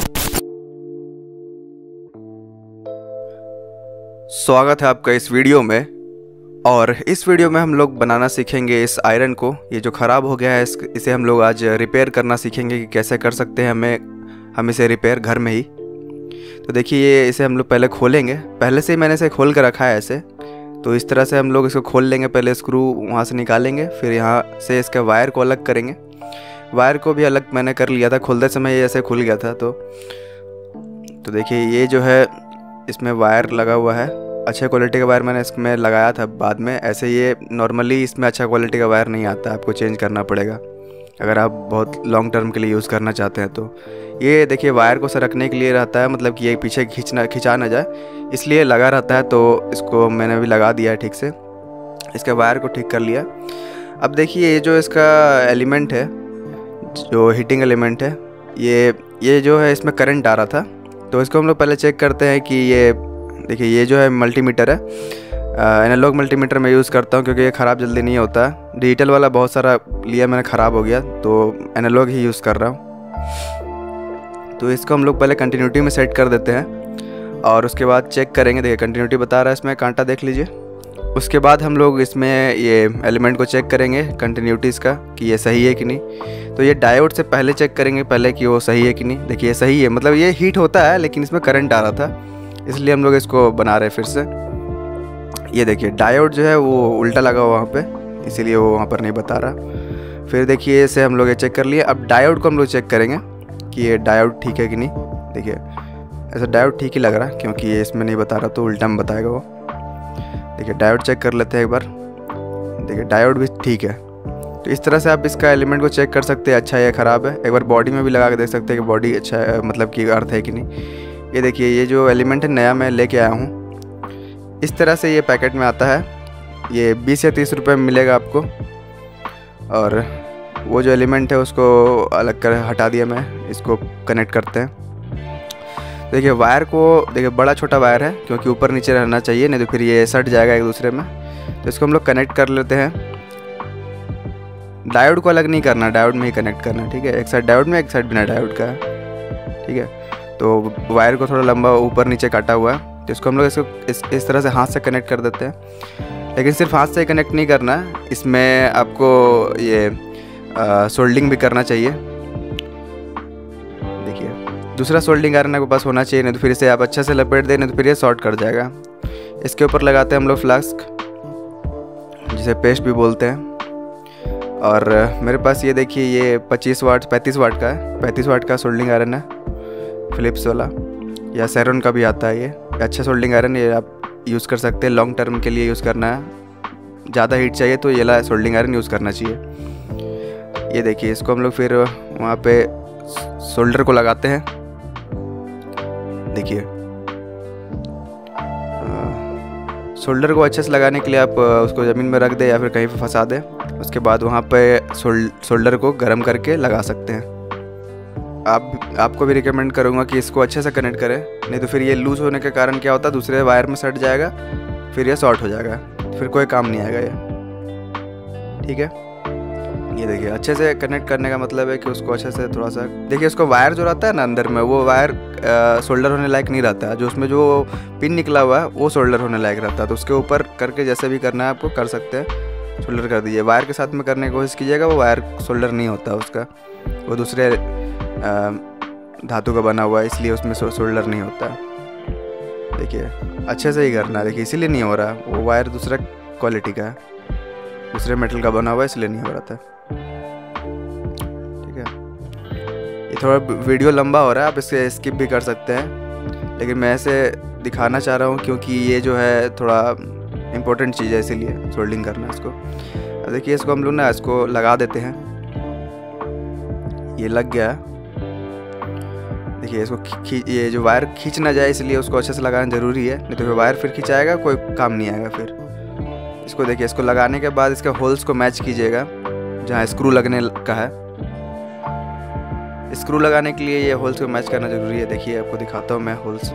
स्वागत है आपका इस वीडियो में। और इस वीडियो में हम लोग बनाना सीखेंगे इस आयरन को। ये जो ख़राब हो गया है इसे हम लोग आज रिपेयर करना सीखेंगे कि कैसे कर सकते हैं हम इसे रिपेयर घर में ही। तो देखिए इसे हम लोग पहले खोलेंगे। पहले से ही मैंने इसे खोल कर रखा है ऐसे। तो इस तरह से हम लोग इसको खोल लेंगे। पहले स्क्रू वहाँ से निकालेंगे, फिर यहाँ से इसके वायर को अलग करेंगे। वायर को भी अलग मैंने कर लिया था, खोलते समय ये ऐसे खुल गया था। तो देखिए ये जो है इसमें वायर लगा हुआ है। अच्छे क्वालिटी का वायर मैंने इसमें लगाया था बाद में। ऐसे ये नॉर्मली इसमें अच्छा क्वालिटी का वायर नहीं आता, आपको चेंज करना पड़ेगा अगर आप बहुत लॉन्ग टर्म के लिए यूज़ करना चाहते हैं। तो ये देखिए वायर को सरकने के लिए रहता है, मतलब कि ये पीछे खिंचा ना जाए, इसलिए लगा रहता है। तो इसको मैंने भी लगा दिया है ठीक से। इसके वायर को ठीक कर लिया। अब देखिए ये जो इसका एलिमेंट है, जो हीटिंग एलिमेंट है, ये जो है इसमें करंट आ रहा था। तो इसको हम लोग पहले चेक करते हैं कि ये देखिए ये जो है मल्टीमीटर है। एनालॉग मल्टीमीटर मैं यूज़ करता हूँ क्योंकि ये ख़राब जल्दी नहीं होता। डिजिटल वाला बहुत सारा लिया मैंने, ख़राब हो गया, तो एनालॉग ही यूज़ कर रहा हूँ। तो इसको हम लोग पहले कंटिन्यूटी में सेट कर देते हैं और उसके बाद चेक करेंगे। देखिए कंटिन्यूटी बता रहा है इसमें, कांटा देख लीजिए। उसके बाद हम लोग इसमें ये एलिमेंट को चेक करेंगे कंटिन्यूटीज़ का कि ये सही है कि नहीं। तो ये डायोड से पहले चेक करेंगे पहले कि वो सही है कि नहीं। देखिए सही है, मतलब ये हीट होता है लेकिन इसमें करंट आ रहा था, इसलिए हम लोग इसको बना रहे हैं फिर से। ये देखिए डायोड जो है वो उल्टा लगा हुआ वहाँ पे, इसीलिए वो वहाँ पर नहीं बता रहा। फिर देखिए इसे हम लोग ये चेक कर लिए। अब डायोड को हम लोग चेक करेंगे कि ये डायोड ठीक है कि नहीं। देखिए ऐसा डायोड ठीक ही लग रहा है क्योंकि ये इसमें नहीं बता रहा, तो उल्टा में बताएगा वो। देखिए डायोड चेक कर लेते हैं एक बार। देखिए डायोड भी ठीक है। तो इस तरह से आप इसका एलिमेंट को चेक कर सकते हैं, अच्छा है या ख़राब है। एक बार बॉडी में भी लगा के देख सकते हैं कि बॉडी अच्छा है, मतलब कि अर्थ है कि नहीं। ये देखिए ये जो एलिमेंट है नया मैं लेके आया हूँ। इस तरह से ये पैकेट में आता है। ये 20 या 30 रुपये में मिलेगा आपको। और वो जो एलिमेंट है उसको अलग कर हटा दिया मैं। इसको कनेक्ट करते हैं। देखिए वायर को देखिए बड़ा छोटा वायर है क्योंकि ऊपर नीचे रहना चाहिए, नहीं तो फिर ये सट जाएगा एक दूसरे में। तो इसको हम लोग कनेक्ट कर लेते हैं। डायोड को अलग नहीं करना, डायोड में ही कनेक्ट करना, ठीक है। एक साइड डायोड में, एक साइड बिना डायोड का, ठीक है। तो वायर को थोड़ा लंबा ऊपर नीचे काटा हुआ है। तो इसको हम लोग इसको इस तरह से हाथ से कनेक्ट कर देते हैं। लेकिन सिर्फ हाथ से कनेक्ट नहीं करना, इसमें आपको ये सोल्डिंग भी करना चाहिए। देखिए दूसरा सोल्डिंग आयरन आपके पास होना चाहिए, नहीं तो फिर इसे आप अच्छे से लपेट दें, नहीं तो फिर ये शॉर्ट कर जाएगा। इसके ऊपर लगाते हैं हम लोग फ्लास्क, जिसे पेस्ट भी बोलते हैं। और मेरे पास ये देखिए ये 35 वाट का है। 35 वाट का सोल्डिंग आयरन है, फिलिप्स वाला, या सेरॉन का भी आता है। ये अच्छा सोल्डिंग आयरन, ये आप यूज़ कर सकते हैं। लॉन्ग टर्म के लिए यूज़ करना है, ज़्यादा हीट चाहिए तो ये ला सोल्डिंग आयरन यूज़ करना चाहिए। ये देखिए इसको हम लोग फिर वहाँ पे सोल्डर को लगाते हैं। देखिए शोल्डर को अच्छे से लगाने के लिए आप उसको ज़मीन में रख दें या फिर कहीं पर फंसा दें। उसके बाद वहाँ पे शोल्डर को गर्म करके लगा सकते हैं। आपको भी रिकमेंड करूँगा कि इसको अच्छे से कनेक्ट करें, नहीं तो फिर ये लूज़ होने के कारण क्या होता है, दूसरे वायर में सट जाएगा, फिर ये शॉर्ट हो जाएगा, फिर कोई काम नहीं आएगा ये, ठीक है। ये देखिए अच्छे से कनेक्ट करने का मतलब है कि उसको अच्छे से थोड़ा सा देखिए, उसको वायर जो रहता है ना अंदर में, वो वायर शोल्डर होने लायक नहीं रहता है। जो उसमें जो पिन निकला हुआ है वो शोल्डर होने लायक रहता है। तो उसके ऊपर करके जैसे भी करना है आपको कर सकते हैं, शोल्डर कर दीजिए। वायर के साथ में करने की कोशिश कीजिएगा, वो वायर शोल्डर नहीं होता उसका, वो दूसरे धातु का बना हुआ है, इसलिए उसमें शोल्डर नहीं होता। देखिए अच्छे से ही करना है। देखिए इसीलिए नहीं हो रहा, वो वायर दूसरा क्वालिटी का है, दूसरे मेटल का बना हुआ है, इसलिए नहीं हो रहा था, ठीक है। ये थोड़ा वीडियो लंबा हो रहा है, आप इसे स्किप भी कर सकते हैं, लेकिन मैं ऐसे दिखाना चाह रहा हूँ क्योंकि ये जो है थोड़ा इम्पोर्टेंट चीज़ है, इसीलिए सोल्डिंग करना है इसको। अब देखिए इसको हम लोग ना इसको लगा देते हैं। ये लग गया। देखिए इसको ये जो वायर खींच ना जाए, इसलिए उसको अच्छे से लगाना ज़रूरी है, नहीं तो फिर वायर फिर खींचाएगा, कोई काम नहीं आएगा फिर। इसको देखिए, इसको लगाने के बाद इसके होल्स को मैच कीजिएगा जहाँ स्क्रू लगने का है। स्क्रू लगाने के लिए ये होल्स को मैच करना ज़रूरी है। देखिए आपको दिखाता हूँ मैं होल्स।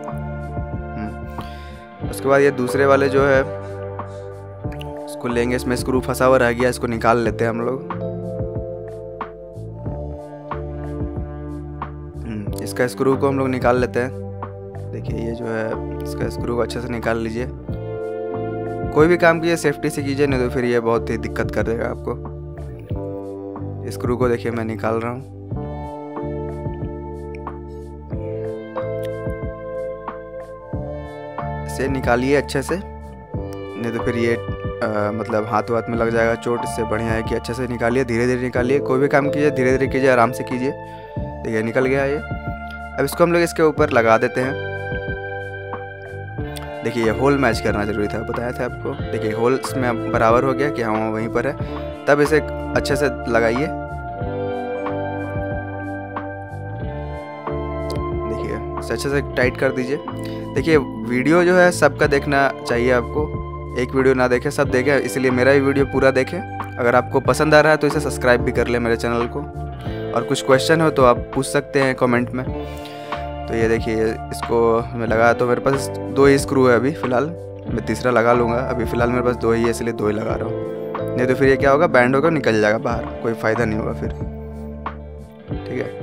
उसके बाद ये दूसरे वाले जो है इसको लेंगे, इसमें स्क्रू फंसा हुआ रह गया, इसको निकाल लेते हैं हम लोग। इसका स्क्रू को हम लोग निकाल लेते हैं। देखिए ये जो है इसका स्क्रू को अच्छे से निकाल लीजिए। कोई भी काम कीजिए सेफ्टी से कीजिए, नहीं तो फिर ये बहुत ही दिक्कत कर देगा आपको। स्क्रू को देखिए मैं निकाल रहा हूँ। इसे निकालिए अच्छे से, नहीं तो फिर ये मतलब हाथ वाथ में लग जाएगा चोट। इससे बढ़िया है कि अच्छे से निकालिए, धीरे धीरे निकालिए। कोई भी काम कीजिए धीरे धीरे कीजिए, आराम से कीजिए। देखिए निकल गया ये। अब इसको हम लोग इसके ऊपर लगा देते हैं। देखिए ये होल मैच करना जरूरी था, बताया था आपको। देखिए होल इसमें बराबर हो गया कि हाँ वहीं पर है, तब इसे अच्छे से लगाइए। देखिए इसे अच्छे से टाइट कर दीजिए। देखिए वीडियो जो है सबका देखना चाहिए आपको, एक वीडियो ना देखें सब देखें, इसलिए मेरा भी वीडियो पूरा देखें। अगर आपको पसंद आ रहा है तो इसे सब्सक्राइब भी कर लें मेरे चैनल को। और कुछ क्वेश्चन हो तो आप पूछ सकते हैं कमेंट में। तो ये देखिए इसको मैं लगाया, तो मेरे पास 2 ही स्क्रू है अभी फ़िलहाल। मैं तीसरा लगा लूँगा, अभी फ़िलहाल मेरे पास 2 ही है इसलिए 2 ही लगा रहा हूँ। नहीं तो फिर ये क्या होगा, बैंड होगा निकल जाएगा बाहर, कोई फ़ायदा नहीं होगा फिर। ठीक है,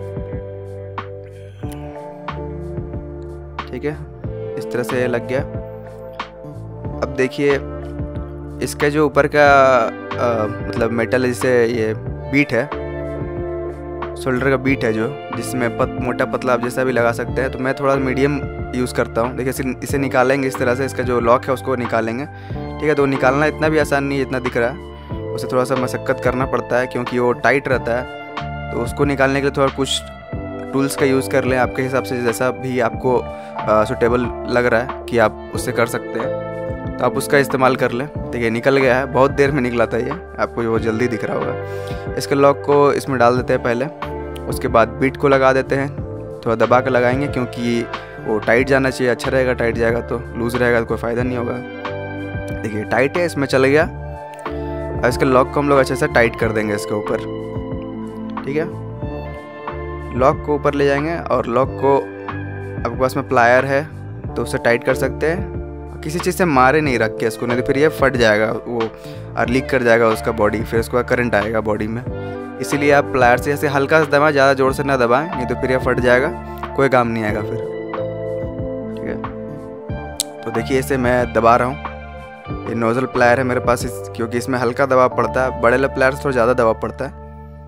ठीक है, इस तरह से लग गया। अब देखिए इसके जो ऊपर का मतलब मेटल है, जैसे ये बीट है, शोल्डर का बीट है जो, जिसमें मोटा पतला आप जैसा भी लगा सकते हैं। तो मैं थोड़ा मीडियम यूज़ करता हूँ। देखिए इसे निकालेंगे इस तरह से, इसका जो लॉक है उसको निकालेंगे। ठीक है, तो निकालना इतना भी आसान नहीं है जितना दिख रहा है, उसे थोड़ा सा मशक्क़त करना पड़ता है क्योंकि वो टाइट रहता है। तो उसको निकालने के लिए थोड़ा कुछ टूल्स का यूज़ कर लें आपके हिसाब से, जैसा भी आपको सूटेबल लग रहा है कि आप उससे कर सकते हैं, तो आप उसका इस्तेमाल कर लें। देखिए निकल गया है, बहुत देर में निकला था ये, आपको वो जल्दी दिख रहा होगा। इसके लॉक को इसमें डाल देते हैं पहले, उसके बाद बीट को लगा देते हैं। थोड़ा दबा कर लगाएंगे क्योंकि वो टाइट जाना चाहिए, अच्छा रहेगा। टाइट जाएगा तो लूज़ रहेगा तो कोई फ़ायदा नहीं होगा। देखिए टाइट है, इसमें चल गया। अब इसके लॉक को हम लोग अच्छे से टाइट कर देंगे इसके ऊपर। ठीक है, लॉक को ऊपर ले जाएंगे और लॉक को, आपके पास में प्लायर है तो उससे टाइट कर सकते हैं। किसी चीज़ से मारे नहीं रख के इसको, नहीं तो फिर ये फट जाएगा वो और लीक कर जाएगा उसका बॉडी, फिर उसके बाद करंट आएगा बॉडी में। इसीलिए आप प्लायर से ऐसे हल्का सा दबाएं, ज़्यादा ज़ोर से ना दबाएं, नहीं तो फिर ये फट जाएगा, कोई काम नहीं आएगा फिर। ठीक है, तो देखिए इसे मैं दबा रहा हूँ। ये नोज़ल प्लायर है मेरे पास, क्योंकि इसमें हल्का दबाव पड़ता है, बड़े वाले प्लायर से थोड़ा ज़्यादा दबाव पड़ता है।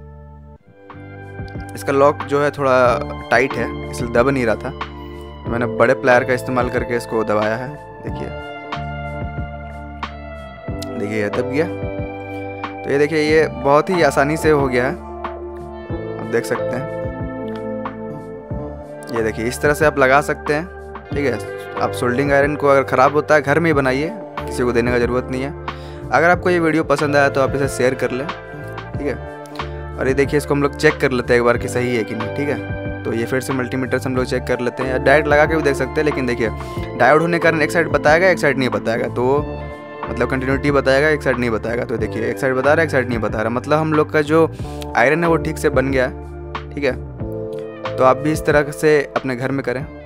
इसका लॉक जो है थोड़ा टाइट है इसलिए दब नहीं रहा था, तो मैंने बड़े प्लायर का इस्तेमाल करके इसको दबाया है। देखिए दब गया। तो ये देखिए ये बहुत ही आसानी से हो गया है, आप देख सकते हैं। ये देखिए इस तरह से आप लगा सकते हैं। ठीक है, आप सोल्डिंग आयरन को अगर ख़राब होता है घर में ही बनाइए, किसी को देने का ज़रूरत नहीं है। अगर आपको ये वीडियो पसंद आया तो आप इसे शेयर कर लें। ठीक है, और ये देखिए इसको हम लोग चेक कर लेते हैं एक बार कि सही है कि नहीं। ठीक है, तो ये फिर से मल्टीमीटर से हम लोग चेक कर लेते हैं, या डायरेक्ट लगा के भी देख सकते हैं। लेकिन देखिए डायोड होने के कारण एक साइड बताएगा एक साइड नहीं बताएगा, तो मतलब कंटिन्यूटी बताएगा एक साइड नहीं बताएगा। तो देखिए एक साइड बता रहा है एक साइड नहीं बता रहा, मतलब हम लोग का जो आयरन है वो ठीक से बन गया। ठीक है, तो आप भी इस तरह से अपने घर में करें।